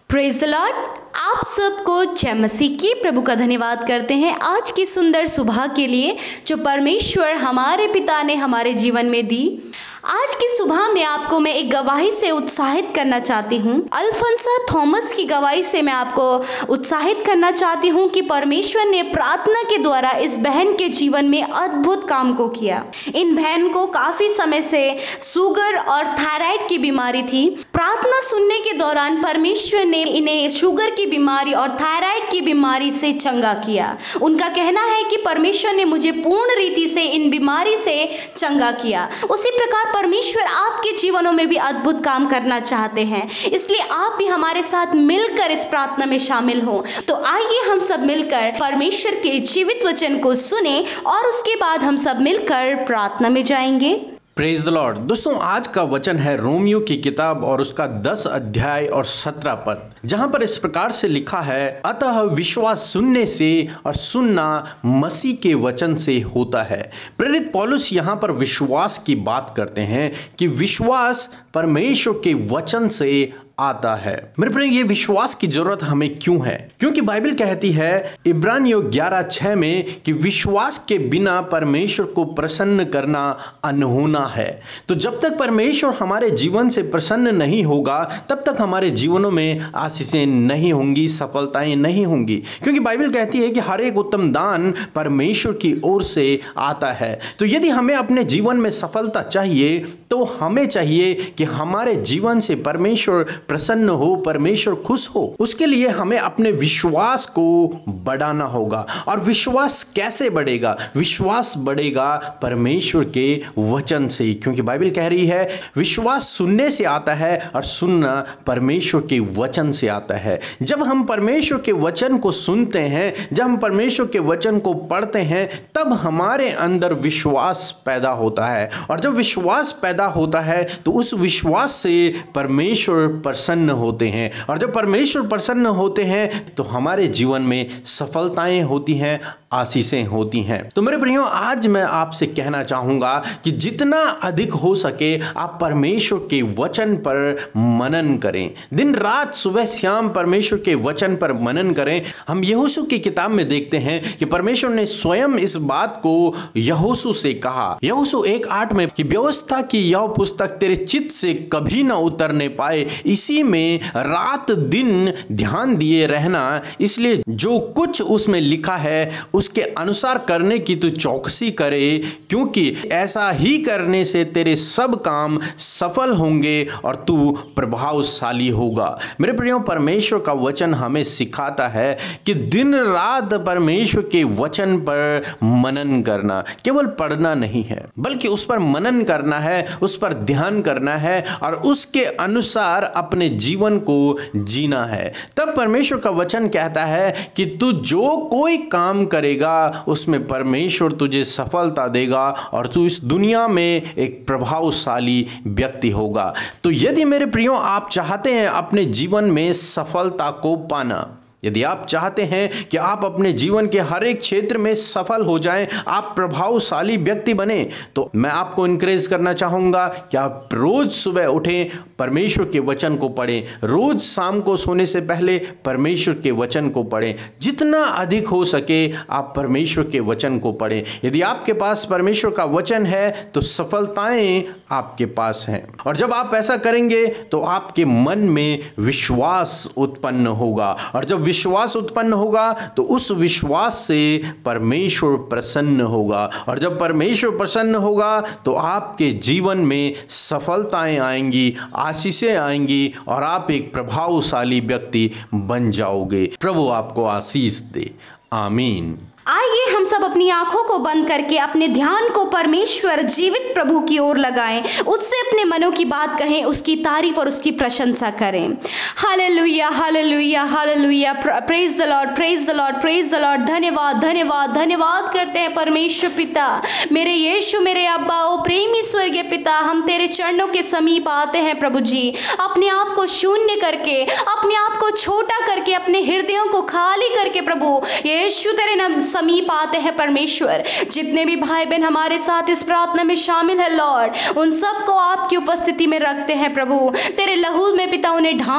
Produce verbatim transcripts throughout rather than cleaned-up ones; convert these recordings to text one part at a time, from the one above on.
Praise the Lord. आप सबको जय मसीह की प्रभु का धन्यवाद करते हैं आज की सुंदर सुबह के लिए जो परमेश्वर हमारे पिता ने हमारे जीवन में दी। आज की सुबह में आपको मैं एक गवाही से उत्साहित करना चाहती हूँ। अल्फोंसा थॉमस की गवाही से मैं आपको उत्साहित करना चाहती हूँ कि परमेश्वर ने प्रार्थना के द्वारा इस बहन के जीवन में अद्भुत काम को किया। इन बहन को काफ़ी समय से शुगर और थायराइड की बीमारी थी। प्रार्थना सुनने के दौरान परमेश्वर ने इन्हें शुगर की बीमारी और थायराइड की बीमारी से चंगा किया। उनका कहना है कि परमेश्वर ने मुझे पूर्ण रीति से इन बीमारी से चंगा किया। उसी प्रकार परमेश्वर आपके जीवनों में भी अद्भुत काम करना चाहते हैं, इसलिए आप भी हमारे साथ मिलकर इस प्रार्थना में शामिल हो। तो आइए हम सब मिलकर परमेश्वर के जीवित वचन को सुने और उसके बाद हम सब मिलकर प्रार्थना में जाएंगे। Praise the lord. दोस्तों, आज का वचन है रोमियो की किताब और उसका दस अध्याय और सत्रह पद, जहां पर इस प्रकार से लिखा है, अतः विश्वास सुनने से और सुनना मसीह के वचन से होता है। प्रेरित पौलुस यहां पर विश्वास की बात करते हैं कि विश्वास परमेश्वर के वचन से आता है। मेरे प्रिय, ये विश्वास की जरूरत हमें क्यों है? क्योंकि बाइबल कहती है इब्रानियों ग्यारह छह में कि विश्वास के बिना परमेश्वर को प्रसन्न करना अनहोना है। तो जब तक परमेश्वर हमारे जीवन से प्रसन्न नहीं होगा तब तक हमारे जीवनों में आशीषें नहीं होंगी, सफलताएं नहीं होंगी। क्योंकि बाइबल कहती है कि हर एक उत्तम दान परमेश्वर की ओर से आता है। तो यदि हमें अपने जीवन में सफलता चाहिए तो हमें चाहिए कि हमारे जीवन से परमेश्वर प्रसन्न हो, परमेश्वर खुश हो। उसके लिए हमें अपने विश्वास को बढ़ाना होगा। और विश्वास कैसे बढ़ेगा? विश्वास बढ़ेगा परमेश्वर के वचन से, क्योंकि बाइबल कह रही है विश्वास सुनने से आता है और सुनना परमेश्वर के वचन से आता है। जब हम परमेश्वर के वचन को सुनते हैं, जब हम परमेश्वर के वचन को पढ़ते हैं, तब हमारे अंदर विश्वास पैदा होता है। और जब विश्वास पैदा होता है तो उस विश्वास से परमेश्वर प्रसन्न होते हैं। और जब परमेश्वर प्रसन्न होते हैं तो हमारे जीवन में सफलताएं होती हैं, आशीषें होती हैं। तो मेरे प्रियो, आज मैं आपसे कहना चाहूंगा कि जितना अधिक हो सके आप परमेश्वर के वचन पर मनन करें। दिन रात सुबह शाम परमेश्वर के वचन पर मनन करें। हम यहोशू की किताब में देखते हैं कि परमेश्वर ने स्वयं इस बात को यहोशू से कहा। यहोशू एक आठ में कि व्यवस्था की यह पुस्तक तेरे चित्त से कभी ना उतरने पाए, इसी में रात दिन ध्यान दिए रहना, इसलिए जो कुछ उसमें लिखा है उसके अनुसार करने की तू चौकसी करे, क्योंकि ऐसा ही करने से तेरे सब काम सफल होंगे और तू प्रभावशाली होगा। मेरे प्रियो, परमेश्वर का वचन हमें सिखाता है कि दिन रात परमेश्वर के वचन पर मनन करना, केवल पढ़ना नहीं है बल्कि उस पर मनन करना है, उस पर ध्यान करना है और उसके अनुसार अपने जीवन को जीना है। तब परमेश्वर का वचन कहता है कि तू जो कोई काम करेगा उसमें परमेश्वर तुझे सफलता देगा और तू इस दुनिया में एक प्रभावशाली व्यक्ति होगा। तो यदि मेरे प्रियो आप चाहते हैं अपने जीवन में सफलता को पाना, यदि आप चाहते हैं कि आप अपने जीवन के हर एक क्षेत्र में सफल हो जाएं, आप प्रभावशाली व्यक्ति बने, तो मैं आपको इनकरेज करना चाहूँगा कि आप रोज सुबह उठें, परमेश्वर के वचन को पढ़ें, रोज शाम को सोने से पहले परमेश्वर के वचन को पढ़ें। जितना अधिक हो सके आप परमेश्वर के वचन को पढ़ें। यदि आपके पास परमेश्वर का वचन है तो सफलताएं आपके पास हैं। और जब आप ऐसा करेंगे तो आपके मन में विश्वास उत्पन्न होगा, और जब विश्वास उत्पन्न होगा तो उस विश्वास से परमेश्वर प्रसन्न होगा, और जब परमेश्वर प्रसन्न होगा तो आपके जीवन में सफलताएं आएंगी, आशीषें आएंगी और आप एक प्रभावशाली व्यक्ति बन जाओगे। प्रभु आपको आशीष दे। आमीन। आइए हम सब अपनी आंखों को बंद करके अपने ध्यान को परमेश्वर जीवित प्रभु की ओर लगाएं, उससे अपने मनों की बात कहें, उसकी तारीफ और उसकी प्रशंसा करें। Hallelujah, hallelujah, hallelujah. Praise the lord, praise the lord, praise the lord. धन्यवाद, धन्यवाद, धन्यवाद करते हैं परमेश्वर पिता, मेरे यीशु, मेरे अब्बा, ओ प्रेमी स्वर्गीय पिता। हम तेरे चरणों के समीप आते हैं प्रभु जी, अपने आप को शून्य करके, अपने आप को छोटा करके, अपने हृदयों को खाली करके प्रभु यीशु तेरे नाम समीप आते हैं परमेश्वर। जितने भी भाई बहन हमारे साथ इस प्रार्थना में शामिल है लॉर्ड, उन सबको आपकी उपस्थिति में रखते हैं प्रभु। तेरे लहू में पिता उन्हें ढांपते हैं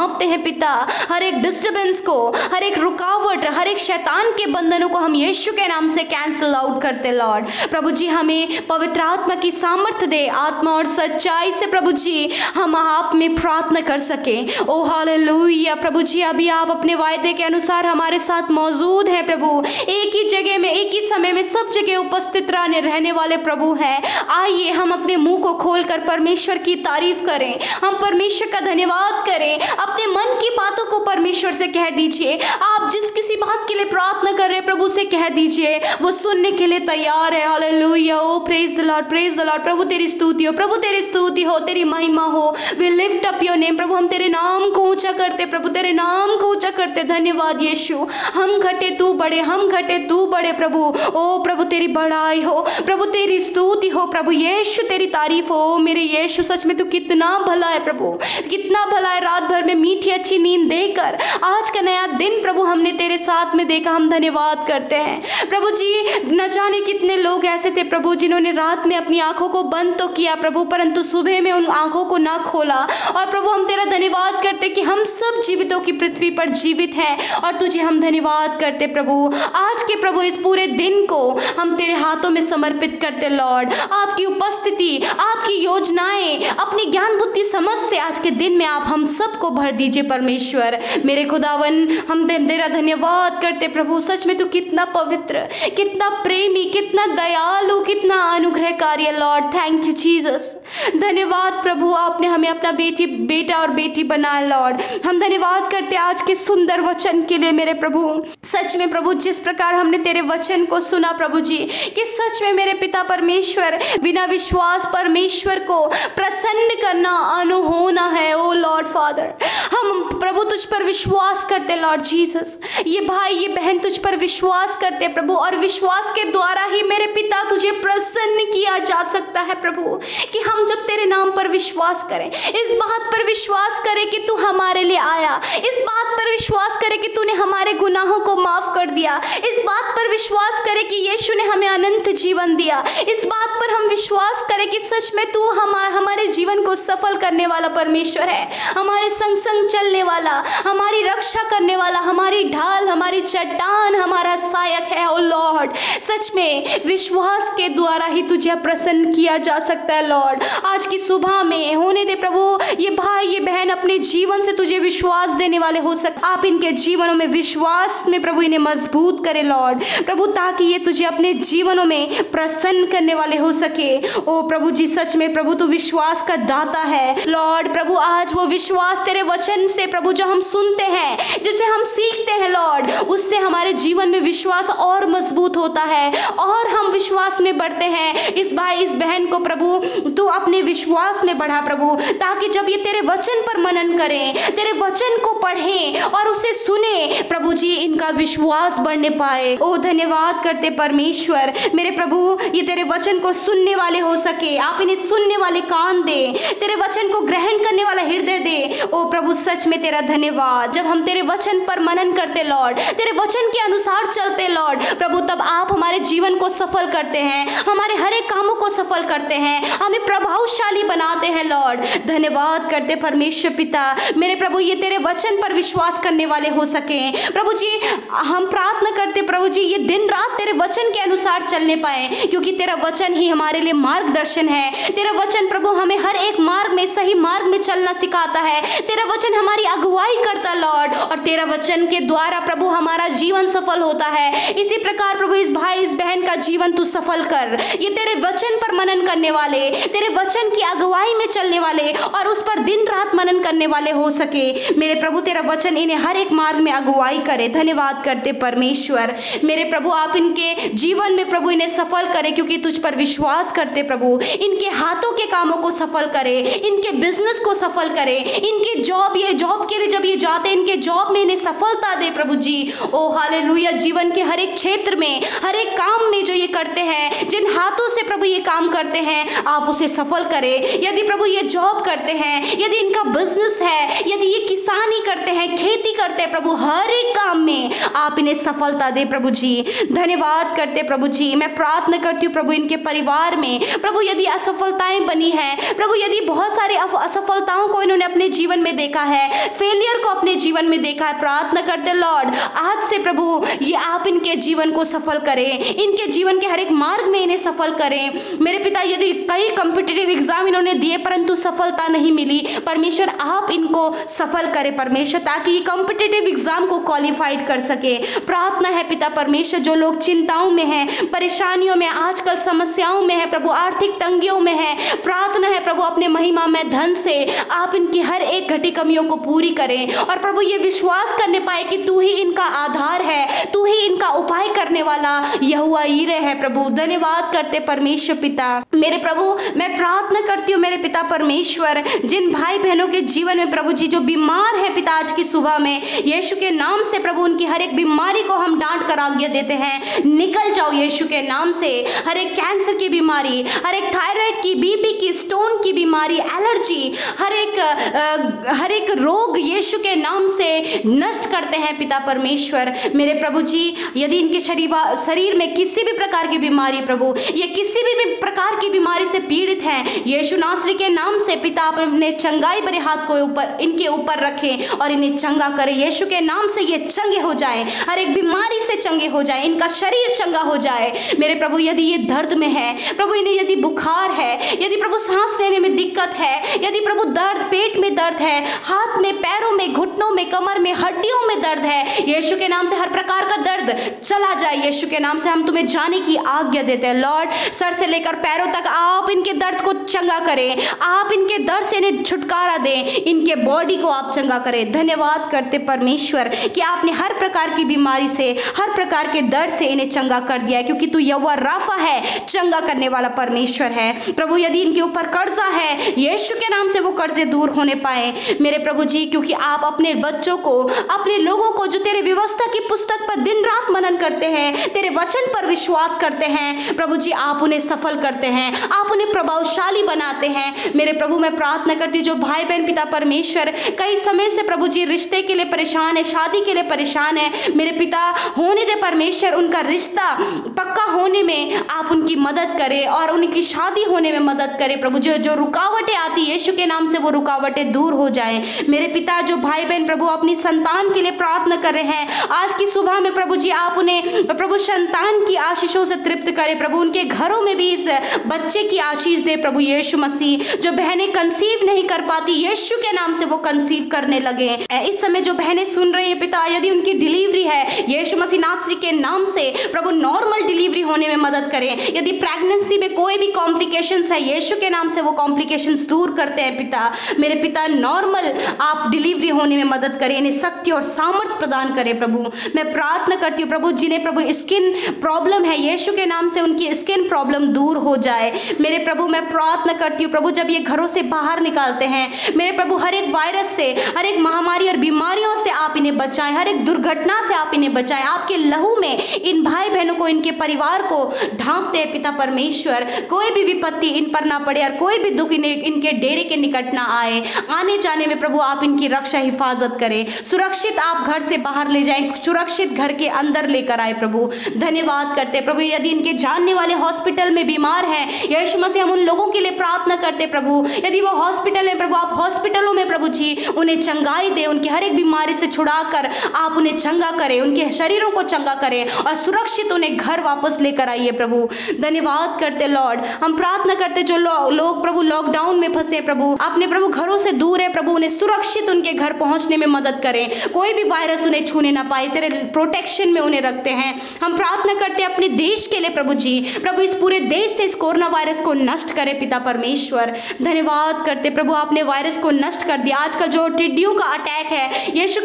पिता, हर एक डिस्टर्बेंस को, हर एक रुकावट, हर एक शैतान के बंधनों को हम यीशु के नाम से कैंसिल आउट करते लॉर्ड। प्रभु जी हमें पवित्र आत्मा की सामर्थ्य दे, आत्मा और सच्चाई से प्रभु जी हम आप में प्रार्थना कर सके। ओ हालेलुया प्रभु जी, अभी आप अपने वायदे के अनुसार हमारे साथ मौजूद हैं प्रभु। एक ही जगह में, एक ही समय में सब जगह उपस्थित रहने रहने वाले प्रभु हैं। आइए हम अपने मुंह को खोलकर परमेश्वर की तारीफ करें, हम परमेश्वर का धन्यवाद करें, अपने मन की बातों को परमेश्वर से कह दीजिए। आप जिस किसी बात के लिए प्रार्थना कर रहे प्रभु से कह दीजिए, वो सुनने के लिए तैयार है। Hallelujah, oh praise the lord, praise the lord. प्रभु तेरी स्तुति हो, प्रभु तेरी स्तुति हो, तेरी महिमा हो। We lift up your name प्रभु, हम तेरे नाम को ऊंचा करते प्रभु, तेरे नाम को ऊंचा करते। धन्यवाद यीशु, हम घटे तू बड़े, हम घटे तू बड़े प्रभु। ओ प्रभु तेरी बड़ाई हो, प्रभु तेरी स्तुति हो, प्रभु यीशु तेरी तारीफ हो। मेरे यीशु सच में तू कितना भला है प्रभु, कितना भला है। रात भर में मीठी अच्छी नींद देकर आज का नया दिन प्रभु हमने तेरे साथ में देखा, हम धन्यवाद करते हैं प्रभु जी। न जाने कितने लोग ऐसे थे प्रभु जिन्होंने रात में अपनी आंखों को बंद तो किया प्रभु, परंतु सुबह में उन आंखों को ना खोला। और प्रभु हम तेरा धन्यवाद करते कि हम सब जीवितों की पृथ्वी पर जीवित हैं और तुझे हम धन्यवाद करते प्रभु। आज के प्रभु इस पूरे दिन को हम तेरे हाथों में समर्पित करते लॉर्ड। आपकी उपस्थिति, आपकी योजनाएं, अपनी ज्ञान बुद्धि समझ से आज के दिन में आप हम सबको भर दीजिए परमेश्वर। मेरे खुदावन हम तेरा धन्यवाद करते प्रभु। सच में तू कितना पवित्र, कितना प्रेमी, कितना दयालु, कितना अनुग्रहकारी है लॉर्ड। Thank you Jesus. धन्यवाद प्रभु, आपने हमें अपना बेटी बेटा और बेटी बनाया लॉर्ड। हम धन्यवाद करते आज के सुंदर वचन के लिए मेरे प्रभु। सच में प्रभु जिस प्रकार हमने तेरे वचन को सुना प्रभु जी, कि सच में मेरे पिता परमेश्वर बिना विश्वास परमेश्वर को प्रसन्न करना अनहोना है। ओ लॉर्ड फादर, हम प्रभु तुझ पर विश्वास करते लॉर्ड जीसस। ये भाई ये बहन तुझ पर विश्वास करते प्रभु, और विश्वास के द्वारा ही मेरे पिता तुझे प्रसन्न किया जा सकता है प्रभु। कि हम जब तेरे नाम पर विश्वास करें, इस बात पर विश्वास करें कि तू हमारे लिए आया, इस बात पर विश्वास करें कि तूने हमारे गुनाहों को माफ कर दिया, इस बात पर विश्वास करें कि यीशु ने हमें अनंत जीवन दिया, इस बात पर हम विश्वास करें कि सच में तू हम हमारे जीवन को सफल करने वाला परमेश्वर है, हमारे संग संग चलने वाला, हमारी रक्षा करने वाला, हमारी ढाल, हमारी चट्टान, हमारा सहायक है। ओ लॉर्ड, सच में विश्वास के द्वारा ही तुझे प्रसन्न किया जा सकता है लॉर्ड। आज की सुबह में होने दे प्रभु, ये भाई ये बहन अपने जीवन से तुझे विश्वास देने वाले हो सकते। आप इनके जीवनों में विश्वास में प्रभु इन्हें मजबूत करे लॉर्ड प्रभु, ताकि ये तुझे अपने जीवनों में प्रसन्न करने वाले हो सके। ओ प्रभु जी, सच में प्रभु तू विश्वास का दाता है लॉर्ड प्रभु। आज वो विश्वास तेरे वचन से प्रभु जो हम सुनते हैं, जिसे हम सीखते हैं लॉर्ड, उससे हमारे जीवन में विश्वास और मजबूत होता है और हम विश्वास में बढ़ते हैं। इस भाई इस बहन को प्रभु तू अपने विश्वास में बढ़ा प्रभु, ताकि जब ये तेरे वचन पर मनन करें, तेरे वचन को पढ़ें और उसे सुने प्रभु जी, इनका विश्वास बढ़ने पाए। ओ धन्यवाद करते परमेश्वर मेरे प्रभु, ये तेरे वचन को सुनने वाले हो सके। आप इन्हें सुनने वाले कान दे, तेरे वचन को ग्रहण करने वाला हृदय दे। ओ प्रभु सच में तेरा धन्यवाद। जब हम तेरे वचन पर मनन करते लॉर्ड, तेरे वचन के अनुसार चलते लॉर्ड प्रभु, तब आप हमारे जीवन को सफल करते हैं, हमारे हर एक कामों को सफल करते हैं, हमें प्रभावशाली बनाते हैं लॉर्ड। धन्यवाद करते परमेश्वर पिता मेरे प्रभु, ये तेरे वचन पर विश्वास करने वाले हो सके प्रभु जी। हम प्रार्थना करते प्रभु जी, ये दिन रात तेरे वचन के अनुसार चलने पाए, क्योंकि तेरा वचन ही हमारे लिए मार्गदर्शन है। तेरा वचन प्रभु हमें हर एक मार्ग में, सही मार्ग में चलना सिखाता है। तेरा वचन हमारी अगुवाई करता लॉर्ड, और तेरा वचन के द्वारा प्रभु हमारा जीवन सफल होता है। इसी प्रकार प्रभु इस भाई इस बहन का जीवन तू सफल कर। ये तेरे वचन पर मनन करने वाले, तेरे वचन की अगुवाई में चलने वाले और उस पर दिन रात मनन करने वाले हो सके मेरे प्रभु। तेरा वचन इन्हें हर एक मार्ग में अगुवाई करे। धन्यवाद करते परमेश्वर मेरे प्रभु, आप इनके जीवन में प्रभु इन्हें सफल करे, क्योंकि तुझ पर विश्वास करते प्रभु। इनके हाथों के कामों को सफल करे, इनके बिजनेस को सफल करे, इनके जॉब ये जॉब के लिए जब ये जाते हैं, इनके जॉब जॉब में इन्हें सफलता दे प्रभु जी। ओ हालेलुया, जीवन के हर एक क्षेत्र में, हर एक काम में जो ये करते हैं, जिन हाथों से प्रभु ये काम करते हैं, आप उसे सफल करें। यदि प्रभु ये जॉब करते हैं, यदि इनका बिजनेस है, यदि ये किसानी करते हैं, खेती करते हैं, प्रभु हर एक काम में आप इन्हें सफलता दे प्रभु जी। धन्यवाद करते प्रभु जी। मैं प्रार्थना करती हूँ प्रभु इनके परिवार में प्रभु यदि असफलताएं बनी है प्रभु, यदि बहुत सारे असफलताओं को इन्होंने अपने जीवन में देखा है, फेलियर को अपने जीवन में देखा है, प्रार्थना करते लॉर्ड आज से प्रभु ये आप इनके जीवन को सफल करें, इनके जीवन के हर एक मार्ग में इन्हें सफल करें। मेरे पिता यदि कई कॉम्पिटिटिव एग्जाम इन्होंने दिए परंतु सफलता नहीं मिली, परमेश्वर आप इनको सफल करें परमेश्वर, ताकि ये कॉम्पिटिटिव एग्जाम को क्वालिफाइड कर सके। प्रार्थना है पिता परमेश्वर, जो लोग चिंताओं में हैं, परेशानियों में, आजकल समस्याओं में है प्रभु, आर्थिक तंगियों में है, प्रार्थना है प्रभु अपने महिमा में धन से आप इनकी हर एक घटी कमियों को पूरी करें और प्रभु ये विश्वास करने पाए कि तू ही इनका आधार है, तू ही इनका उपाय करने वाला यहोवा यीरे है प्रभु। धन्यवाद करते परमेश्वर पिता। मेरे प्रभु मैं प्रार्थना करती हूँ मेरे पिता परमेश्वर, जिन भाई बहनों के जीवन में प्रभु जी जो बीमार है पिता, आज की सुबह में यीशु के नाम से प्रभु उनकी हर एक बीमारी को हम डांट कर आज्ञा देते हैं, निकल जाओ यीशु के नाम से। हर एक कैंसर की बीमारी, हर एक थायराइड की, बीपी की, स्टोन की बीमारी, एलर्जी, हर एक आ, हर एक रोग यीशु के नाम से नष्ट करते हैं पिता परमेश्वर। मेरे प्रभु जी यदि इनके शरीर शरीर में किसी भी प्रकार की बीमारी प्रभु, ये किसी भी प्रकार की बीमारी से पीड़ित हैं, यीशु नासरी के नाम से पिता अपने चंगाई भरे हाथ को ऊपर इनके ऊपर रखें और इन्हें चंगा करें। यीशु के नाम से ये चंगे हो जाएं, हर एक बीमारी से चंगे हो जाएं, इनका शरीर चंगा हो जाए। मेरे प्रभु यदि ये दर्द में है प्रभु, इन्हें यदि बुखार है, यदि प्रभु सांस लेने में दिक्कत है, यदि प्रभु दर्द, पेट में दर्द है, हाथ में, पैरों में, घुटनों में, कमर में, हड्डियों में दर्द है, यीशु के नाम से हर प्रकार का दर्द चला जाए। यीशु के नाम से हम तुम्हें जाने की आज्ञा देते हैं लॉर्ड। सर से लेकर पैरों तक आप इनके दर्द को चंगा करें, आप इनके दर्द से इन्हें छुटकारा दें, इनके बॉडी को आप चंगा करें। धन्यवाद करते परमेश्वर कि आपने हर प्रकार की बीमारी से, हर प्रकार के दर्द से इन्हें चंगा कर दिया है, क्योंकि तू यहोवा राफा है, चंगा करने वाला परमेश्वर है प्रभु। यदि इनके ऊपर कर्जा है यीशु के नाम से वो कर्जे दूर होने पाए मेरे प्रभु जी, क्योंकि आप अपने बच्चों को, अपने लोगों को जो तेरे व्यवस्था की पुस्तक पर दिन रात मनन करते हैं, तेरे वचन पर विश्वास करते हैं प्रभु जी, आप उन्हें सफल करते हैं, आप उन्हें प्रभावशाली बनाते हैं। मेरे प्रभु मैं प्रार्थना करती जो भाई बहन पिता परमेश्वर कई समय से प्रभु जी रिश्ते के लिए परेशान है, शादी के लिए परेशान है, मेरे पिता होने दे परमेश्वर, उनका रिश्ता पक्का होने में आप उनकी मदद करें और उनकी शादी होने में मदद करें प्रभु। जो जो रुकावटें आती है यीशु के नाम से वो रुकावटें दूर हो जाएं। मेरे पिता जो भाई बहन प्रभु अपनी संतान के लिए प्रार्थना कर रहे हैं, आज की सुबह में प्रभु जी आप उन्हें प्रभु संतान की आशीषों से तृप्त करें प्रभु, उनके घरों में भी इस बच्चे की आशीष दे प्रभु यीशु मसीह। जो बहनें कंसीव नहीं कर पाती यीशु के नाम से वो कंसीव करने लगे। इस समय जो बहनें सुन रही है पिता, यदि उनकी डिलीवरी है यीशु मसीह नासरी के नाम से प्रभु नॉर्मल डिलीवरी होने में मदद करें। यदि प्रेगनेंसी में कोई भी कॉम्प्लिकेशंस है यीशु के नाम से वो कॉम्प्लिकेशंस दूर करते हैं पिता। मेरे पिता नॉर्मल आप डिलीवरी होने में मदद करें, इन्हें शक्ति और सामर्थ्य प्रदान करें प्रभु। मैं प्रार्थना करती हूँ प्रभु जिन्हें प्रभु स्किन प्रॉब्लम है यीशु के नाम से उनकी स्किन प्रॉब्लम दूर हो जाए। मेरे प्रभु मैं प्रार्थना करती हूँ प्रभु जब ये घरों से बाहर निकालते हैं मेरे प्रभु हर एक वायरस से, हर एक महामारी और बीमारियों से आप इन्हें बचाएं, हर एक दुर्घटना से आप इन्हें बचाएं। आपके लहू में इन भाई बहनों को, इनके परिवार को ढांपते हैं पिता परमेश्वर, कोई भी विपत्ति इन पर ना पड़े और कोई भी दुख इन्हें इनके डेरे के निकट ना आए। आने जाने में प्रभु आप इनकी रक्षा हिफाजत करें, सुरक्षित आप घर से बाहर ले जाएं, सुरक्षित घर के अंदर लेकर आए प्रभु। धन्यवाद करते प्रभु यदि इनके जानने वाले हॉस्पिटल में बीमार हैं यीशु मसीह हम उन लोगों के लिए प्रार्थना करते प्रभु, यदि वो हॉस्पिटल में प्रभु आप हॉस्पिटलों में प्रभु जी उन्हें चंगाई दे, उनकी हर एक बीमारी से छुड़ाकर आप उन्हें चंगा करें, उनके शरीरों को चंगा करें और सुरक्षित उन्हें घर वापस लेकर आइए प्रभु। धन्यवाद करते लॉर्ड। हम प्रार्थना करते जो लो, लोग प्रभु लॉकडाउन में फंसे प्रभु, अपने प्रभु घरों से दूर है प्रभु, उन्हें सुरक्षित उनके घर पहुंचने में मदद करें, कोई भी वायरस उन्हें छूने ना पाए, तेरे प्रोटेक्शन में उन्हें रखते हैं। हम प्रार्थना करते हैं अपने देश के लिए प्रभु जी, प्रभु इस पूरे देश से इस कोरोना वायरस को नष्ट करे पिता परमेश्वर। धन्यवाद करते प्रभु आपने वायरस को नष्ट कर दिया। आजकल जो टिड्डियों का अटैक है यीशु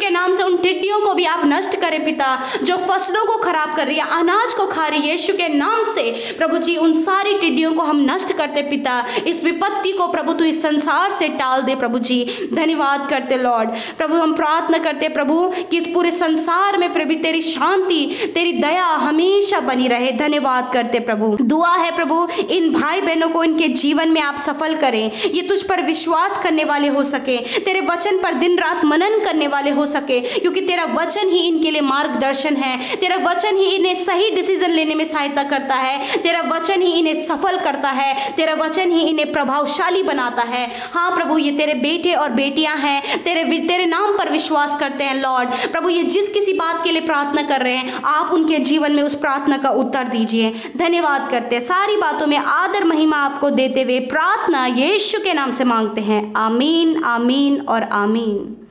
के नाम से उन टिड्डियों को भी आप नष्ट करें पिता, जो फसलों को खराब कर रही है, अनाज को खा रही है। यीशु के नाम से प्रभु जी उन सारी टिड्डियों को हम नष्ट करते पिता। इस विपत्ति को प्रभु तू इस संसार से टाल दे प्रभु जी। धन्यवाद करते लॉर्ड। प्रभु हम प्रार्थना करते प्रभु कि इस पूरे संसार में प्रभु तेरी शांति, तेरी दया हमेशा बनी रहे। धन्यवाद करते प्रभु। दुआ है प्रभु इन भाई बहनों को इनके जीवन में आप सफल करें, ये तुझ पर विश्वास करने वाले हो सके, तेरे वचन पर दिन रात मनन करने वाले हो सके, क्योंकि तेरा वचन ही इनके लिए मार्गदर्शन है। तेरा वचन ही इन्हें सही डिसीजन लेने में सहायता करता है। तेरा वचन ही इन्हें सफल करता है। तेरा वचन ही इन्हें प्रभावशाली बनाता है। हाँ प्रभु, ये तेरे बेटे और बेटियां हैं, तेरे तेरे नाम पर विश्वास करते हैं लॉर्ड। प्रभु ये जिस किसी बात के लिए प्रार्थना कर रहे हैं, आप उनके जीवन में उस प्रार्थना का उत्तर दीजिए। धन्यवाद करते हैं। सारी बातों में आदर महिमा आपको देते हुए प्रार्थना यीशु के नाम से मांगते हैं। आमीन, आमीन और आमीन।